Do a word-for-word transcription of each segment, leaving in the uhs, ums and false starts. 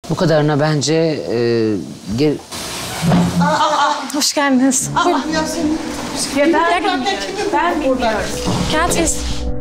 Bu kadarına bence e, ger Aa, aa, Hoş geldiniz. aa, Buyurun. Yasemin. Ya ben, Ben ben, ben bilmiyorum. Gel teyze.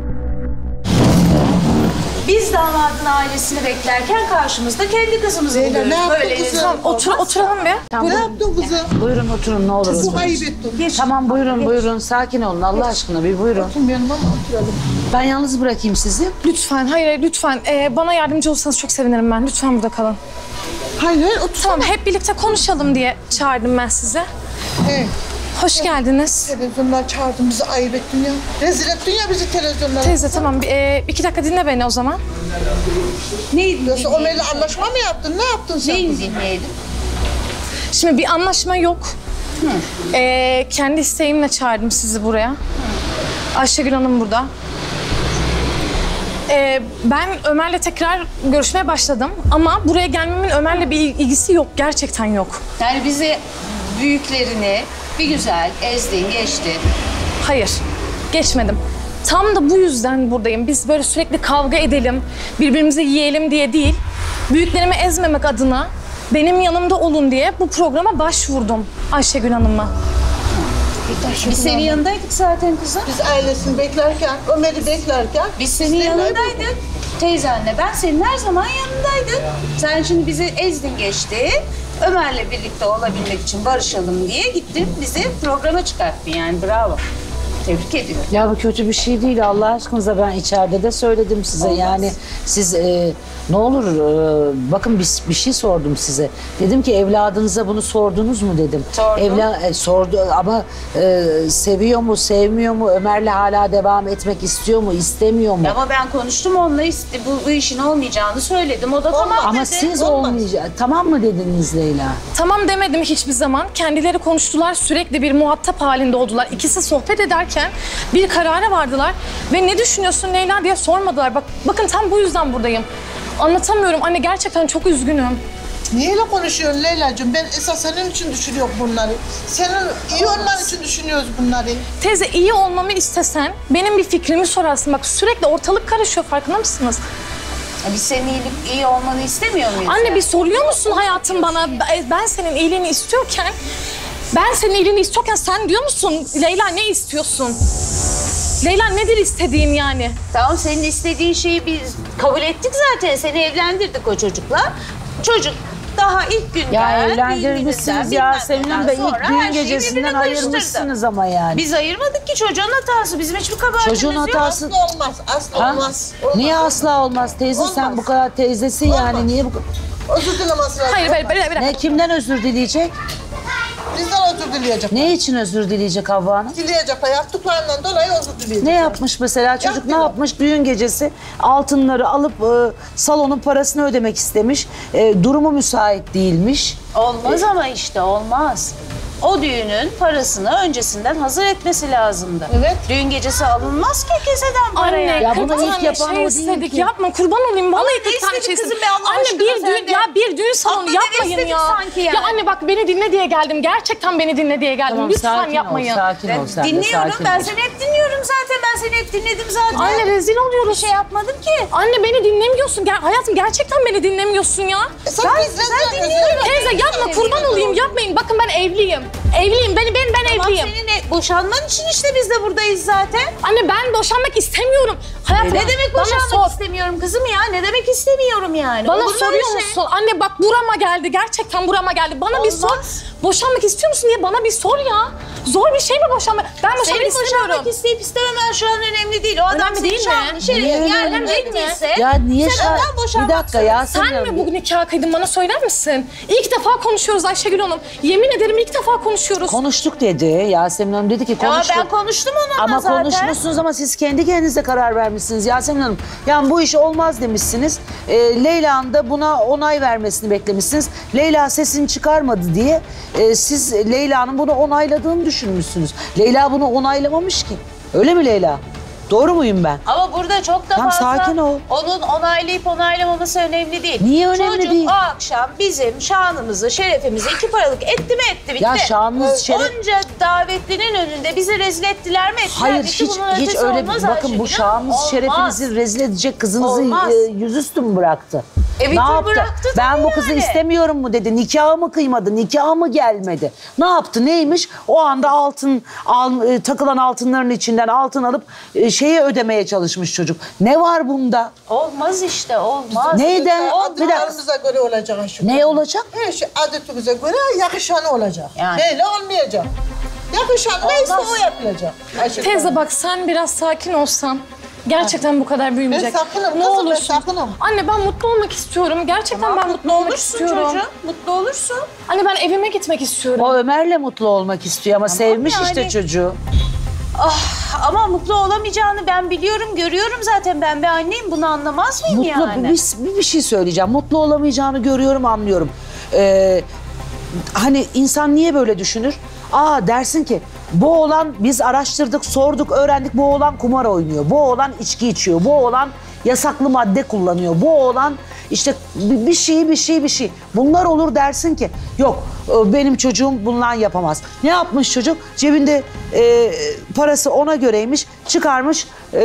Biz damadın ailesini beklerken karşımızda kendi kızımızı Zeynep, buluyoruz. ne yaptın Böyle kızım? insan Otur, olmaz. oturalım bir. Ne yaptın kızım? Buyurun oturun ne olur Kızım oturun. ayıp ettin. Tamam buyurun buyurun sakin olun Allah aşkına bir buyurun. Oturmayalım ama oturalım. Ben yalnız bırakayım sizi. Lütfen, hayır hayır lütfen. Ee, bana yardımcı olsanız çok sevinirim ben. Lütfen burada kalın. Hayır hayır otur. Tamam, hep birlikte konuşalım diye çağırdım ben sizi. He. Hoş geldiniz. Televizyondan çağırdın bizi ayıp ettin ya. Rezil ettin ya bizi televizyondan. Teyze tamam, bir, e, iki dakika dinle beni o zaman. Neyi Yoksa Ömer'le anlaşma mı yaptın? Ne yaptın sen? Neyi dinleyelim? Şimdi bir anlaşma yok. Ee, kendi isteğimle çağırdım sizi buraya. Ayşegül Hanım burada. Ee, ben Ömer'le tekrar görüşmeye başladım. Ama buraya gelmemin Ömer'le bir ilgisi yok. Gerçekten yok. Yani bizi büyüklerini bir güzel ezdin, geçtin. Hayır, geçmedim. Tam da bu yüzden buradayım. Biz böyle sürekli kavga edelim, birbirimizi yiyelim diye değil, büyüklerimi ezmemek adına benim yanımda olun diye bu programa başvurdum Ayşegül Hanım'la. Biz senin yanındaydık zaten kızım. Biz ailesini beklerken, Ömer'i beklerken... Biz senin yanındaydık. Teyzenle ben senin her zaman yanındaydım. Sen şimdi bizi ezdin geçtin. Ömer'le birlikte olabilmek için barışalım diye gittin bizi programa çıkarttın yani bravo. Tebrik ediyorum. Ya bu kötü bir şey değil Allah aşkınıza ben içeride de söyledim size Olmaz. yani siz e, ne olur e, bakın bir, bir şey sordum size. Dedim ki evladınıza bunu sordunuz mu dedim. Sordum. Evla, e, sordu ama e, seviyor mu sevmiyor mu Ömer'le hala devam etmek istiyor mu istemiyor mu? Ama ben konuştum onunla iste- bu, bu işin olmayacağını söyledim. O da tamam Ama dedi. siz olmaz. olmayacak tamam mı dediniz Leyla? Tamam demedim hiçbir zaman. Kendileri konuştular, sürekli bir muhatap halinde oldular. İkisi sohbet ederken bir karara vardılar. Ve ne düşünüyorsun Leyla diye sormadılar. Bak, bakın tam bu yüzden buradayım. Anlatamıyorum. Anne gerçekten çok üzgünüm. Niye öyle konuşuyorsun Leyla'cığım? Ben esas senin için düşünüyorum bunları. Senin iyi olman için düşünüyoruz bunları. Teyze iyi olmamı istesen benim bir fikrimi sorarsın. Bak sürekli ortalık karışıyor farkında mısınız? Biz senin iyilik, iyi olmanı istemiyor muyuz? Anne yani? bir soruyor musun hayatım bana? Ben senin iyiliğini istiyorken... Ben senin iyiliğini istiyorken sen diyor musun? Leyla ne istiyorsun? Leyla nedir istediğin yani? Tamam senin istediğin şeyi biz kabul ettik zaten. Seni evlendirdik o çocukla. Çocuk daha ilk günden... Ya düğün evlendirmişsiniz gününden, Yasemin bilmem Hanım da neden sonra ilk düğün her şeyi gecesinden birbirine karıştırdı. ayırmışsınız ama yani. Biz ayırmadık ki çocuğun hatası. Bizim hiçbir kabahatimiz Çocuğun yok. hatası- Asla olmaz, asla Ha? olmaz. olmaz. Niye asla olmaz teyze sen Olmaz. bu kadar teyzesi yani Olmaz. niye bu Özür dilemesi lazım. Hayır, hayır, hayır, hayır. ne kimden özür dileyecek? Bizden özür dileyecek. Ne için özür dileyecek Havva Hanım? Dileyecek. Yaptıklarından dolayı özür dileyecek. Ne yapmış mesela çocuk Yaptı ne mı? yapmış düğün gecesi altınları alıp e, salonun parasını ödemek istemiş. E, durumu müsait değilmiş. Olmaz ama işte olmaz. O düğünün parasını öncesinden hazır etmesi lazımdı. Evet. Düğün gecesi alınmaz ki keseden para Anne, yani. Ya kırk bunu ilk tane yapan o şey değil istedik. ki. Yapma, kurban olayım. Vallahi ne kırk tane istedik şey kızım istedik. be Allah Anne aşkına bir sen düğün, de? ya bir düğün salonu Abla ne yapmayın istedik ya. sanki yani? Ya anne bak beni dinle diye geldim. Gerçekten beni dinle diye geldim. Tamam, Lütfen sakin yapmayın. ol, sakin ol sen de, Dinliyorum sakin ben ol. seni hep dinliyorum zaten. Ben seni hep dinledim zaten. Anne rezil oluyoruz. Bir şey yapmadım ki. Anne beni dinlemiyorsun. Ger hayatım gerçekten beni dinlemiyorsun ya. E sen Ben- bizden ben dinliyorum. dinliyorum. Teyze yapma, kurban olayım, yapmayın. Bakın ben evliyim. Evliyim. Beni ben ben Tamam evliyim. seninle boşanman için işte biz de buradayız zaten. Anne ben boşanmak istemiyorum. Hayatım Ne demek bana boşanmak sor. istemiyorum kızım ya? Ne demek istemiyorum yani? Bana Olur mu öyle soruyor şey? musun? Anne bak burama geldi. Gerçekten burama geldi. Bana bir sor. Olmaz. Boşanmak istiyor musun diye bana bir sor ya. Zor bir şey mi boşanmak? Ben boşanmak Senin istemiyorum. boşanmak isteyip istememen şu an önemli değil. O adam Önemli seni değil şu an mi? içeri Niye önemli yardım değil mi? ettiyse... Ya niye sen şa- ondan boşanmak bir dakika Yasemin Sen Hanım. mi bu nikah kıydın bana söyler misin? İlk defa konuşuyoruz Ayşegül Hanım. Yemin ederim ilk defa konuşuyoruz. Konuştuk dedi. Yasemin Hanım dedi ki Ama konuştuk. ben konuştum onunla Ama zaten. konuşmuşsunuz ama siz kendi kendinize karar vermişsiniz Yasemin Hanım. Yani bu iş olmaz demişsiniz. Ee, Leyla'nın da buna onay vermesini beklemişsiniz. Leyla sesini çıkarmadı diye e, siz Leyla'nın bunu onayladığını düşünmüşsünüz. Leyla bunu onaylamamış ki. Öyle mi Leyla? Doğru muyum ben? Ama burada çok da Tamam, fazla sakin ol. onun onaylayıp onaylamaması önemli değil. Niye önemli Çocuk değil? o akşam bizim şanımızı, şerefimizi iki paralık etti mi etti bitti. Ya şanınız, şeref- Onca davetlinin önünde bizi rezil ettiler mi ettiler Hayır bitti. hiç Bunun hiç ötesi öyle olmaz bakın Ayşegül bu Hanım. şahımız Olmaz. şerefinizi rezil edecek kızınızı Olmaz. e, yüzüstü mü bıraktı? E, bir ne tür yaptı? bıraktı Ben tabii bu kızı yani. istemiyorum mu dedi. Nikahı mı kıymadı? Nikahı mı gelmedi? Ne yaptı? Neymiş? O anda altın al, e, takılan altınların içinden altın alıp e, şeye ödemeye çalışmış çocuk. Ne var bunda? Olmaz işte olmaz. Neyden? Bir dakika. Adetlerimize göre olacak Ayşegül Ne Hanım. olacak? Her şey adetimize göre yakışanı olacak. Yani. Böyle olmayacak. Yakışan neyse Olmaz. o yapılacak. Ayşegül Teyze Hanım. bak sen biraz sakin olsan gerçekten bu kadar büyümeyecek. Ben sakinim Ne kızım, ben olursun. sakinim. Anne ben mutlu olmak istiyorum. Gerçekten ben mutlu olmak olursun istiyorum. çocuğum. Mutlu olursun. Anne ben evime gitmek istiyorum. O Ömer'le mutlu olmak istiyor ama sevmiş yani. işte çocuğu. Ah, ama mutlu olamayacağını ben biliyorum, görüyorum zaten. Ben bir anneyim, bunu anlamaz mıyım Mutlu yani? bir, bir, bir şey söyleyeceğim. Mutlu olamayacağını görüyorum, anlıyorum. Ee, hani insan niye böyle düşünür? Aa dersin ki bu oğlan biz araştırdık, sorduk, öğrendik. Bu oğlan kumar oynuyor. Bu oğlan içki içiyor. Bu oğlan yasaklı madde kullanıyor. Bu oğlan işte bir bir şey bir şey bir şey. Bunlar olur dersin ki yok benim çocuğum bundan yapamaz. Ne yapmış çocuk? Cebinde e, parası ona göreymiş. Çıkarmış e,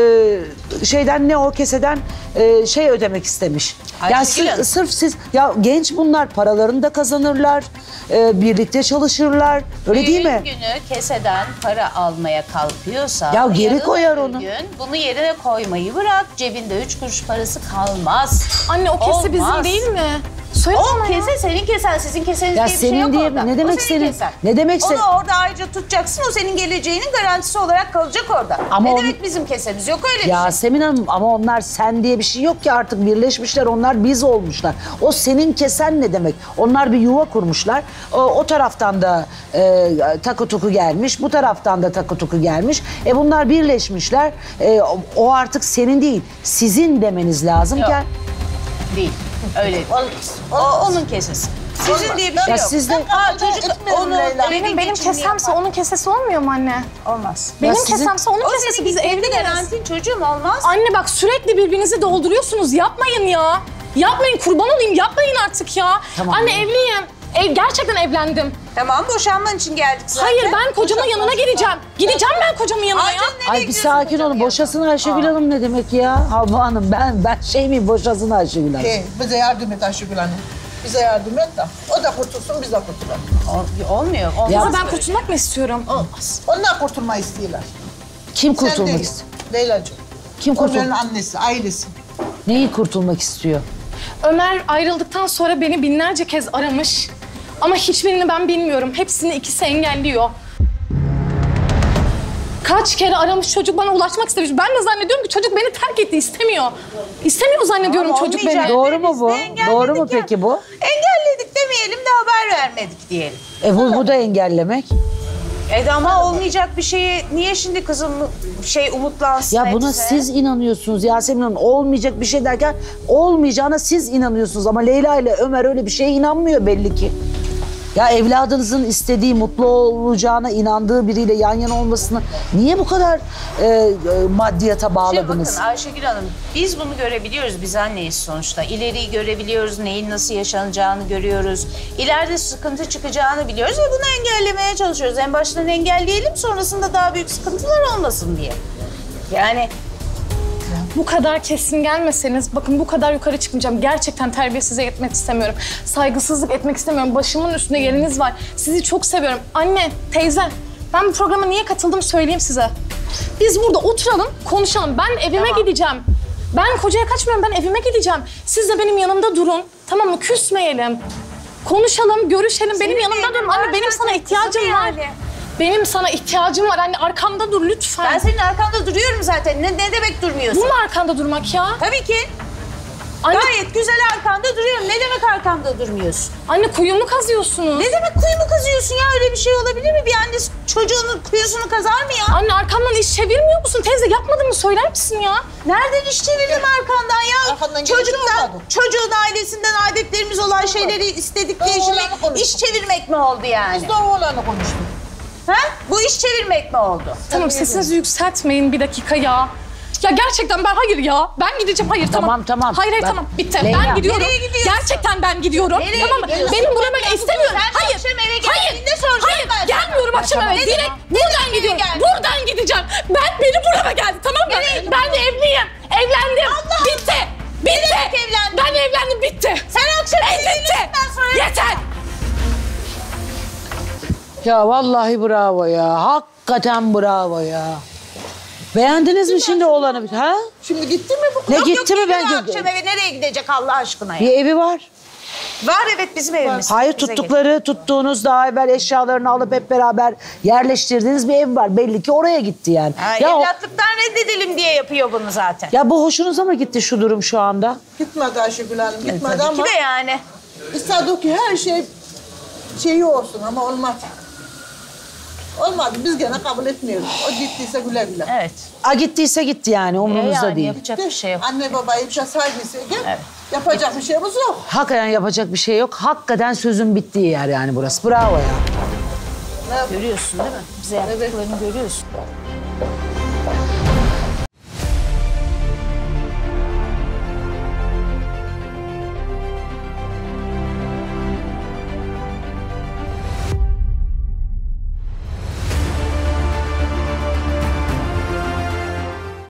şeyden ne o keseden e, şey ödemek istemiş. Ayşegül Ya sırf, Hanım. sırf siz ya genç bunlar paralarını da kazanırlar. e, birlikte çalışırlar. Öyle değil mi? Düğün günü keseden para almaya kalkıyorsa... Ya geri yarın koyar öbür onu. Gün bunu yerine koymayı bırak. Cebinde üç kuruş parası kalmaz. Anne o kese Olmaz. bizim değil mi? Söyle O bana ya. kese senin kesen, sizin keseniz Ya diye bir şey senin yok diye- orada. ne demek O senin senin? kesen. Ne demek sen- Onu orada ayrıca tutacaksın, o senin geleceğinin garantisi olarak kalacak orada. Ama ne on- demek bizim kesemiz? Yok öyle bir şey. Yasemin Hanım ama onlar sen diye bir şey yok ki, artık birleşmişler, onlar biz olmuşlar. O senin kesen ne demek? Onlar bir yuva kurmuşlar. O, o taraftan da e, takı tuku gelmiş, bu taraftan da takı tuku gelmiş. E bunlar birleşmişler. E, o, o artık senin değil, sizin demeniz lazımken. Yok. Değil. Öyle. Olmaz. O onun kesesi. Sizin Olmaz. diye bir Ya şey yok. siz de- Aa, çocuk Etmiyorum onu Leyla. Benim, evin benim geçimini kesemse yapar. onun kesesi olmuyor mu anne? Olmaz. Benim sizin- kesemse onun O kesesi. senin Biz evli evli garanti. garantin çocuğum olmaz. Anne bak sürekli birbirinizi dolduruyorsunuz. Yapmayın ya. Yapmayın, kurban olayım, yapmayın artık ya. Tamam. Anne evliyim. Ev, gerçekten evlendim. Tamam, boşanman için geldik zaten. Hayır ben kocamın Boşanman yanına için gideceğim. Gideceğim ben kocamın yanına Ay ya. canım, nereye Ay bir gidiyorsun sakin kocanın olun. yanına? Boşasın Ayşegül Hanım ne demek ya? Havva Hanım ben ben şey miyim, boşasın Ayşegül Hanım. Hey, bize yardım et Ayşegül Hanım. Bize yardım et de o da kurtulsun, biz de kurtulalım. Ol- Olmuyor. Olmaz. Ya Ama ben böyle. kurtulmak mı istiyorum? Olmaz. Onlar kurtulmayı istiyorlar. Kim Sen kurtulmak değil. istiyor? Leyla'cığım. Kim kurtul? Onların annesi, ailesi. Neyi kurtulmak istiyor? Ömer ayrıldıktan sonra beni binlerce kez aramış. Ama hiçbirini ben bilmiyorum. Hepsini ikisi engelliyor. Kaç kere aramış çocuk, bana ulaşmak istemiş. Ben de zannediyorum ki çocuk beni terk etti, istemiyor. İstemiyor zannediyorum Ama çocuk olmayacak. beni. Doğru mu Biz bu? de engelledik Doğru mu ya. peki bu? Engelledik demeyelim de haber vermedik diyelim. E bu, bu da engellemek. E ama olmayacak bir şeye niye şimdi kızım şey umutlansın Ya buna hepsi? siz inanıyorsunuz Yasemin Hanım. Olmayacak bir şey derken olmayacağına siz inanıyorsunuz. Ama Leyla ile Ömer öyle bir şeye inanmıyor belli ki. Ya evladınızın istediği, mutlu olacağına inandığı biriyle yan yana olmasını niye bu kadar e, e, maddiyata Şimdi bağladınız? bakın Ayşegül Hanım, biz bunu görebiliyoruz, biz anneyiz sonuçta. İleriyi görebiliyoruz, neyin nasıl yaşanacağını görüyoruz. İleride sıkıntı çıkacağını biliyoruz ve bunu engellemeye çalışıyoruz. En baştan engelleyelim, sonrasında daha büyük sıkıntılar olmasın diye. Yani Bu kadar kesin gelmeseniz, bakın bu kadar yukarı çıkmayacağım. Gerçekten terbiyesiz etmek istemiyorum. Saygısızlık etmek istemiyorum. Başımın üstünde yeriniz var. Sizi çok seviyorum. Anne, teyze, ben bu programa niye katıldım söyleyeyim size. Biz burada oturalım, konuşalım. Ben evime Tamam. gideceğim. Ben kocaya kaçmıyorum, ben evime gideceğim. Siz de benim yanımda durun. Tamam mı? Küsmeyelim. Konuşalım, görüşelim. Benim Senin yanımda evin durun. var Anne benim zaten, sana ihtiyacım kızım var. yani. Benim sana ihtiyacım var. Anne arkamda dur lütfen. ben senin arkanda duruyorum zaten. Ne, ne demek durmuyorsun? Bu mu arkanda durmak ya? Tabii ki. Anne, Gayet güzel arkanda duruyorum. Ne demek arkamda durmuyorsun? anne kuyumu kazıyorsunuz. Ne demek kuyumu kazıyorsun ya? Öyle bir şey olabilir mi? Bir anne çocuğunun kuyusunu kazar mı ya? Anne arkamdan iş çevirmiyor musun? Teyze yapmadın mı? Söyler misin ya? Nereden iş çevirdim arkandan ya? Arkandan gelişi Çocuktan, olmadı. çocuğun ailesinden adetlerimiz olan şeyleri istedik diye Doğru şimdi olanı konuştuk. iş çevirmek mi oldu yani? Biz de oğlanı konuştuk. Ha? Bu iş çevirmek mi oldu? Tamam sesinizi yükseltmeyin bir dakika ya. Ya gerçekten ben hayır ya. Ben gideceğim. Hayır tamam. Tamam, tamam. Hayır hayır Ben- tamam. Bitti. Leyla. Ben gidiyorum. Nereye gidiyorsun? Gerçekten ben gidiyorum. Nereye tamam mı? gidiyorsun? Benim buraya ben istemiyorum. Sen Hayır. akşam eve Hayır. geldiğinde soracağım Hayır. ben sana. Gelmiyorum akşam tamam. eve. Ne Direkt zaman? buradan Nereye gidiyorum. geldin? Buradan gideceğim. Ben beni buraya geldi tamam mı? Nereye Ben de evliyim. Evlendim. Allah! Bitti. Bitti. demek evlendin? Ben evlendim bitti. Sen akşam Evet, evlenirsin, bitti. ben sonra- Yeter. Ya vallahi bravo ya. Hakikaten bravo ya. Beğendiniz mi şimdi oğlanı? Ha? Şimdi gitti mi bu? Ne Yok, gitti yok, mi ben? geliyor akşam eve nereye gidecek Allah aşkına ya? Bir evi var. Var evet bizim evimiz. Hayır Bize tuttukları, tuttuğunuz daha evvel eşyalarını alıp hep beraber yerleştirdiğiniz bir ev var. Belli ki oraya gitti yani. Ha, ya, o- evlatlıktan reddedelim diye yapıyor bunu zaten. ya bu hoşunuza mı gitti şu durum şu anda? Gitmedi Ayşegül Hanım, gitmedi Tabii ama ki de yani. istedik ki her şey şeyi olsun ama olmadı. Olmadı, biz gene kabul etmiyoruz. O gittiyse güle güle. Evet. A gittiyse gitti yani umurumuzda yani değil. yapacak bir şey yok. Anne babayı bir saygısıyla Evet. yapacak bir şeyimiz yok. Hakikaten yapacak bir şey yok. Hakikaten sözün bittiği yer yani burası. Bravo ya. Görüyorsun değil mi? Bize yaptıklarını görüyorsun.